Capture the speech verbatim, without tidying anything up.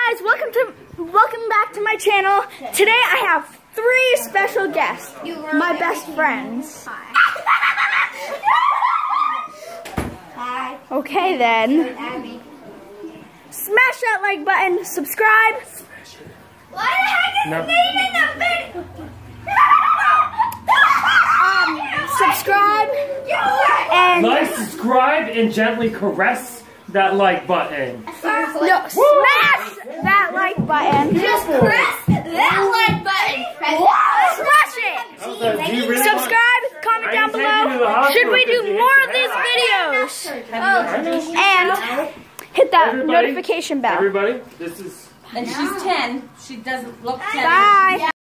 Guys, welcome to welcome back to my channel. Today I have three special guests, my best friends. Hi. Okay then. Smash that like button, subscribe. Why the heck is No. Nate in the video? Um, subscribe and Like, subscribe, and gently caress that like button. no, smash that like button. Just press that like button. Press Smash it. Do you really want- Subscribe, comment I down ain't taking you to the below. hospital Should we do because you more hit of your these head. videos? I know. And hit that Everybody- notification bell. Everybody, this is And she's ten. She doesn't look ten. Bye.